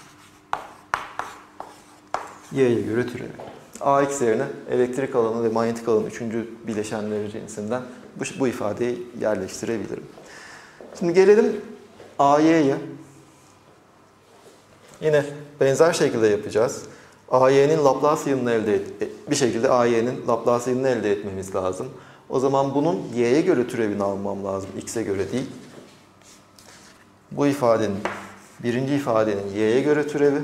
Y'ye göre türevi. A X yerine elektrik alanı ve manyetik alanın üçüncü bileşenleri cinsinden bu, bu ifadeyi yerleştirebilirim. Şimdi gelelim A Y'ye. Yine benzer şekilde yapacağız. A Y'nin Laplacian'ını elde et, bir şekilde A Y'nin Laplacian'ını elde etmemiz lazım. O zaman bunun Y'ye göre türevini almam lazım, X'e göre değil. Bu ifadenin, birinci ifadenin Y'ye göre türevi.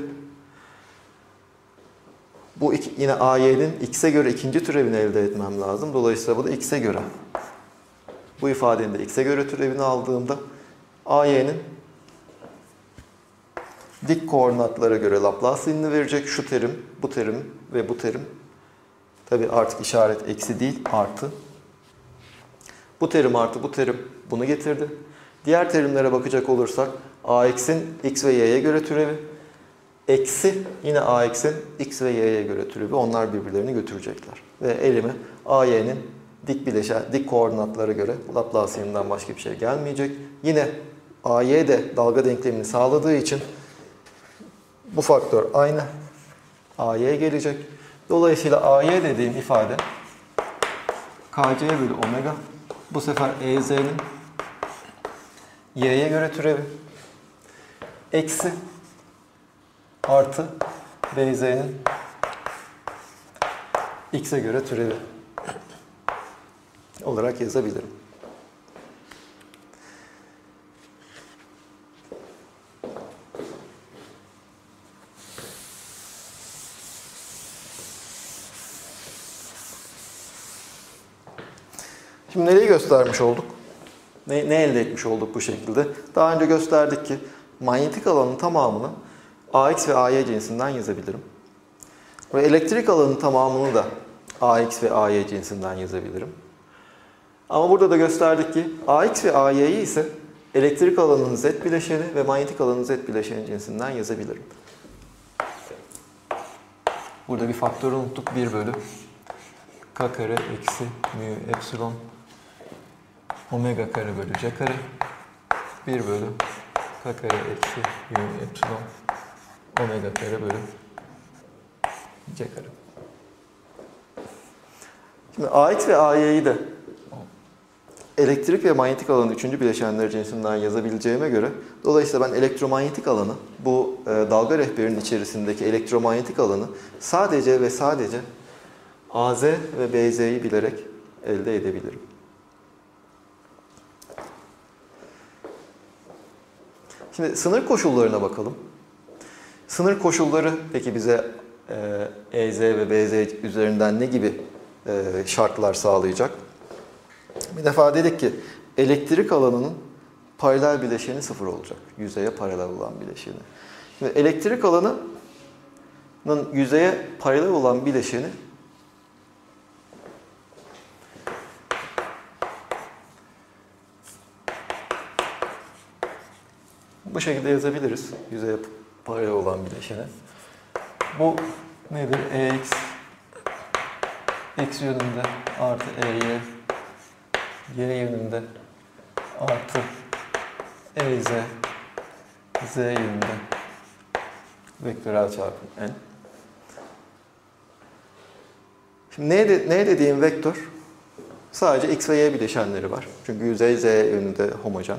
Bu iki, yine A Y'nin X'e göre ikinci türevini elde etmem lazım. Dolayısıyla bu da X'e göre. Bu ifadenin de X'e göre türevini aldığımda A Y'nin dik koordinatlara göre Laplacian'ını verecek. Şu terim, bu terim ve bu terim. Tabi artık işaret eksi değil, artı. Bu terim artı bu terim bunu getirdi. Diğer terimlere bakacak olursak A X'in X ve Y'ye göre türevi. Eksi yine A X'in X ve Y'ye göre türevi. Onlar birbirlerini götürecekler. Ve elime A Y'nin dik bileşen, dik koordinatlara göre Laplacian'dan başka bir şey gelmeyecek. Yine A Y de dalga denklemini sağladığı için bu faktör aynı. A Y gelecek. Dolayısıyla A Y dediğim ifade K C bölü omega. Bu sefer E Z'nin Y'ye göre türevi. Eksi artı B Z'nin X'e göre türevi olarak yazabilirim. Şimdi nereyi göstermiş olduk? Ne, ne elde etmiş olduk bu şekilde? Daha önce gösterdik ki manyetik alanın tamamını A X ve A Y cinsinden yazabilirim. Ve elektrik alanının tamamını da A X ve A Y cinsinden yazabilirim. Ama burada da gösterdik ki A X ve A Y'yi ise elektrik alanının Z bileşeni ve manyetik alanının Z bileşeni cinsinden yazabilirim. Burada bir faktörü unuttuk. bir bölü K kare eksi mu epsilon omega kare bölü c kare bir bölü k kare eksi mu epsilon omega kare bölü c kare. Şimdi ax ve ay'yi de elektrik ve manyetik alanın üçüncü bileşenleri cinsinden yazabileceğime göre, dolayısıyla ben elektromanyetik alanı, bu e, dalga rehberinin içerisindeki elektromanyetik alanı sadece ve sadece A Z ve B Z'yi bilerek elde edebilirim. Şimdi sınır koşullarına bakalım. Sınır koşulları peki bize e, E Z ve B Z üzerinden ne gibi e, şartlar sağlayacak? Bir defa dedik ki elektrik alanının paralel bileşeni sıfır olacak. Yüzeye paralel olan bileşeni. Şimdi elektrik alanının yüzeye paralel olan bileşeni bu şekilde yazabiliriz. Yüzeye paralel olan bileşeni. Bu nedir? Ex x yönünde artı ey y yönünde artı ez z yönünde vektörel çarpım n. Şimdi ne, de, ne dediğim vektör sadece x ve y bileşenleri var. Çünkü yüzey z yönünde homojen.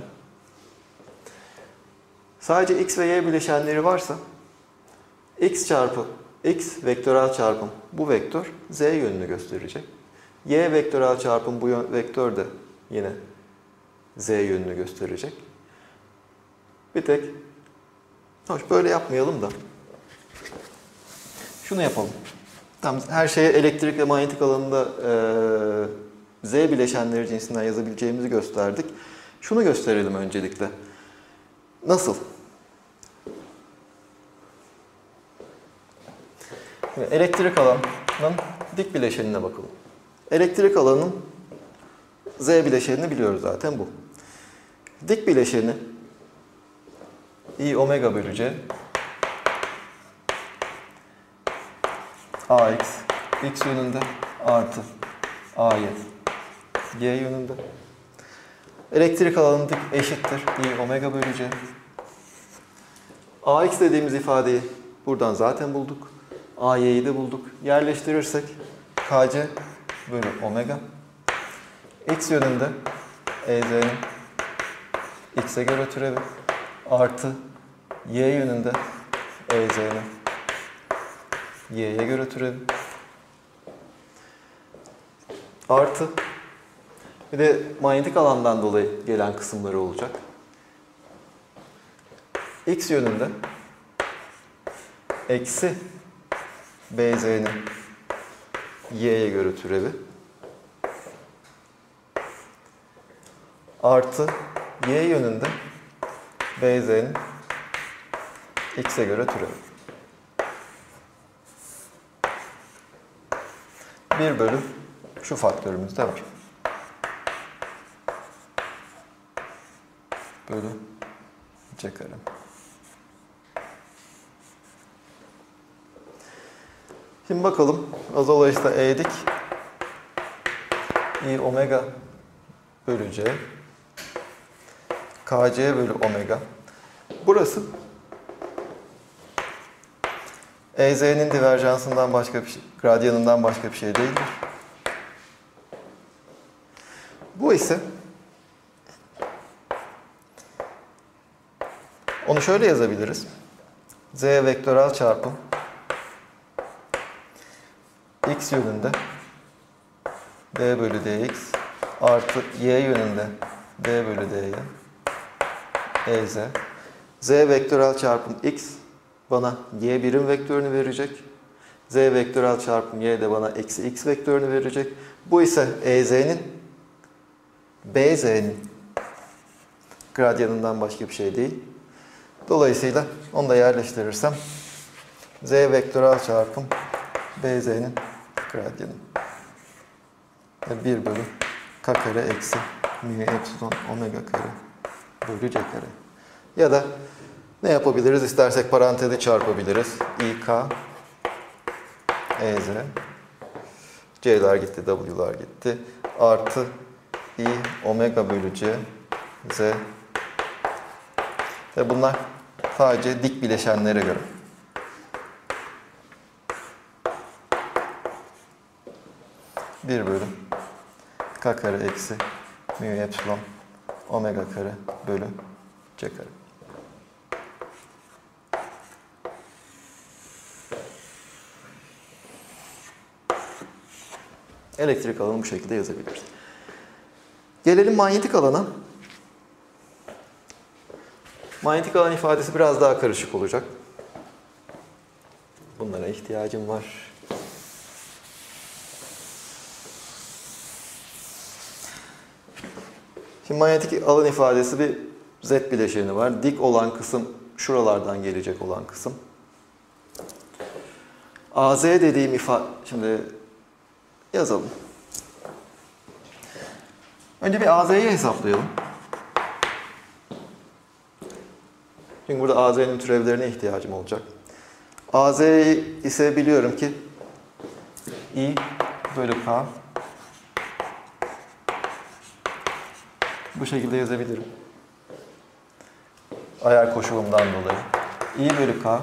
Sadece x ve y bileşenleri varsa x çarpı x vektörel çarpım bu vektör z yönünü gösterecek. Y vektörel çarpım bu vektör de yine z yönünü gösterecek. Bir tek hoş böyle yapmayalım da şunu yapalım. Tam her şeye elektrik ve manyetik alanında e, z bileşenleri cinsinden yazabileceğimizi gösterdik. Şunu gösterelim öncelikle. Nasıl? Şimdi elektrik alanının dik bileşenine bakalım. Elektrik alanının z bileşenini biliyoruz zaten bu. Dik bileşeni i omega bölü c ax x yönünde artı ay y yönünde. Elektrik alanı dik eşittir i omega bölü c. Ax dediğimiz ifadeyi buradan zaten bulduk. Ay'yi de bulduk. Yerleştirirsek kc bölü omega x yönünde ez'nin x'e göre türevi artı y yönünde ez'nin y'ye göre türevi artı bir de manyetik alandan dolayı gelen kısımları olacak. X yönünde eksi bz'nin y'ye göre türevi artı y yönünde bz'nin x'e göre türevi. bir bölü şu faktörümüz de var. Bölü c kare. Şimdi bakalım. O dolayısıyla e dik i omega bölü c kc bölü omega. Burası ez'nin diverjansından başka bir şey, gradyanından başka bir şey değildir. Bu ise onu şöyle yazabiliriz. Z vektörel çarpım x yönünde d bölü dx artı y yönünde d bölü dy ez. Z vektörel çarpım x bana y birim vektörünü verecek. Z vektörel çarpım y de bana eksi x vektörünü verecek. Bu ise ez'nin bz'nin gradyanından başka bir şey değil. Dolayısıyla onu da yerleştirirsem z vektörel çarpım bz'nin gradyanı bir bölü k kare eksi mu epsilon omega kare bölü c kare. Ya da ne yapabiliriz? İstersek parantezi çarpabiliriz. ik ez c'ler gitti, w'lar gitti. Artı i omega bölü c z. Ve bunlar sadece dik bileşenlere göre. bir bölü k kare eksi mu epsilon omega kare bölü c kare. Elektrik alanı bu şekilde yazabiliriz. Gelelim manyetik alana. Manyetik alan ifadesi biraz daha karışık olacak. Bunlara ihtiyacım var. Şimdi manyetik alan ifadesi bir z bileşeni var. Dik olan kısım şuralardan gelecek olan kısım. A Z dediğim ifade, şimdi yazalım. Önce bir A Z'yi hesaplayalım. Çünkü burada A Z'nin türevlerine ihtiyacım olacak. A Z ise biliyorum ki I bölü K. Bu şekilde yazabilirim. Ayar koşulumdan dolayı. I bölü K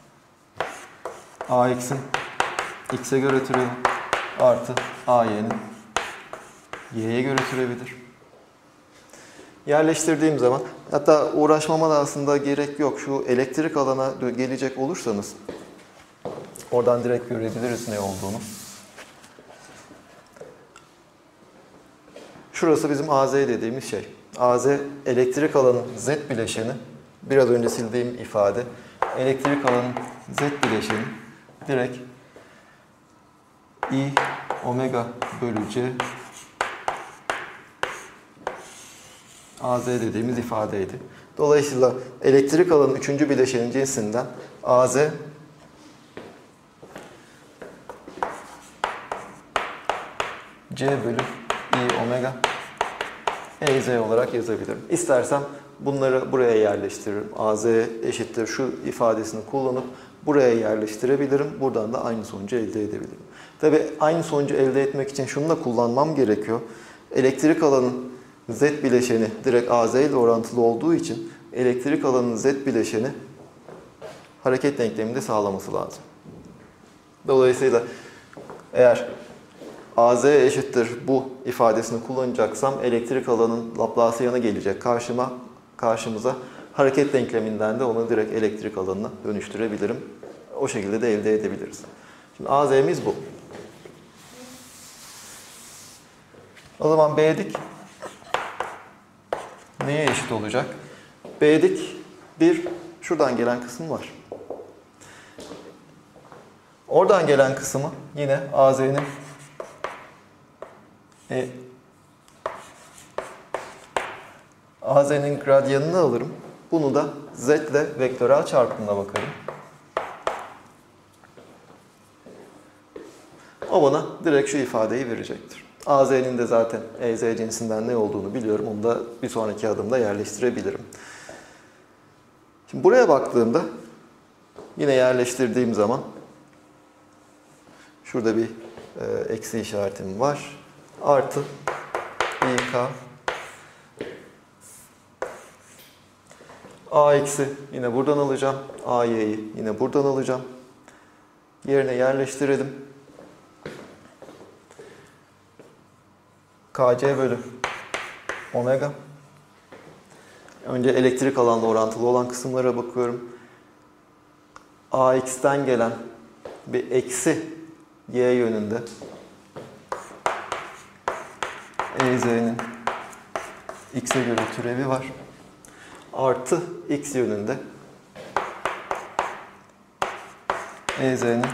A x'in x'e göre türevi artı A y'nin y'ye göre türevidir. Yerleştirdiğim zaman, hatta uğraşmama da aslında gerek yok. Şu elektrik alana gelecek olursanız oradan direkt görebiliriz ne olduğunu. Şurası bizim A Z dediğimiz şey. A Z elektrik alanın Z bileşeni. Biraz önce sildiğim ifade. Elektrik alanın Z bileşeni direkt I omega bölü C A Z dediğimiz ifadeydi. Dolayısıyla elektrik alanın üçüncü bileşenin cinsinden A Z C bölü I omega E Z olarak yazabilirim. İstersem bunları buraya yerleştiririm. A Z eşittir şu ifadesini kullanıp buraya yerleştirebilirim. Buradan da aynı sonucu elde edebilirim. Tabii aynı sonucu elde etmek için şunu da kullanmam gerekiyor. Elektrik alanın Z bileşeni direkt A Z ile orantılı olduğu için elektrik alanının Z bileşeni hareket denkleminde sağlaması lazım. Dolayısıyla eğer A Z eşittir bu ifadesini kullanacaksam elektrik alanın Laplacian'ı gelecek karşıma, karşımıza. Hareket denkleminden de onu direkt elektrik alanına dönüştürebilirim. O şekilde de elde edebiliriz. Şimdi A Z'miz bu. O zaman B dik neye eşit olacak? B dik bir şuradan gelen kısım var. Oradan gelen kısmı yine A Z'nin e, A Z'nin gradyanını alırım. Bunu da Z ile vektörel çarpımına bakarım. O bana direkt şu ifadeyi verecektir. A Z'nin de zaten E Z cinsinden ne olduğunu biliyorum. Onu da bir sonraki adımda yerleştirebilirim. Şimdi buraya baktığımda yine yerleştirdiğim zaman şurada bir e, eksi işaretim var. Artı İK A eksi yine buradan alacağım. A Y'yi yine buradan alacağım. Yerine yerleştirelim. K C bölü omega. Önce elektrik alanla orantılı olan kısımlara bakıyorum. A X'ten gelen bir eksi Y yönünde E Z'nin X'e göre türevi var. Artı X yönünde E Z'nin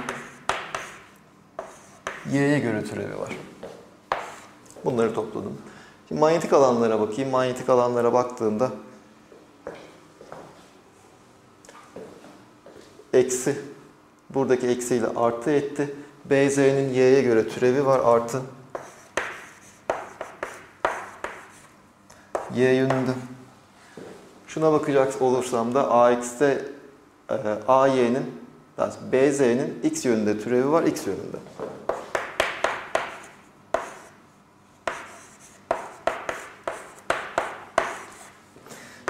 Y'ye göre türevi var. Bunları topladım. Şimdi manyetik alanlara bakayım. Manyetik alanlara baktığımda eksi buradaki eksiyle artı etti. B Z'nin Y'ye göre türevi var. Artı Y yönünde. Şuna bakacak olursam da A X'te e, A Y'nin B Z'nin X yönünde türevi var. X yönünde.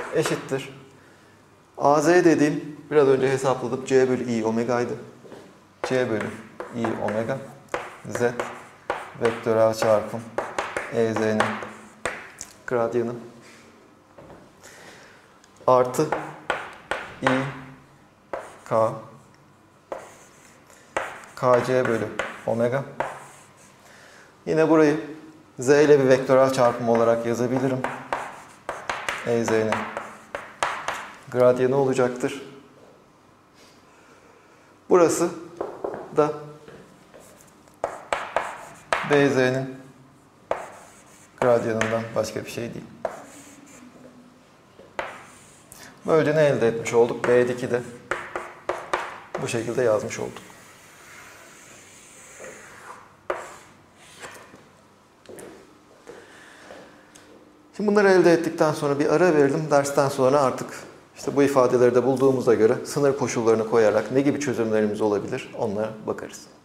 eşittir. A Z dediğim biraz önce hesapladım. C bölü I omega'ydı. C bölü I omega. Z vektörel çarpım E Z'nin gradyanı. Artı I K K C bölü omega. Yine burayı Z ile bir vektörel çarpım olarak yazabilirim. E Z'nin gradyanı olacaktır. Burası da B Z'nin gradyanından başka bir şey değil. Böylece ne elde etmiş olduk? B diki de bu şekilde yazmış olduk. Şimdi bunları elde ettikten sonra bir ara verelim. Dersten sonra artık işte bu ifadeleri de bulduğumuza göre sınır koşullarını koyarak ne gibi çözümlerimiz olabilir onlara bakarız.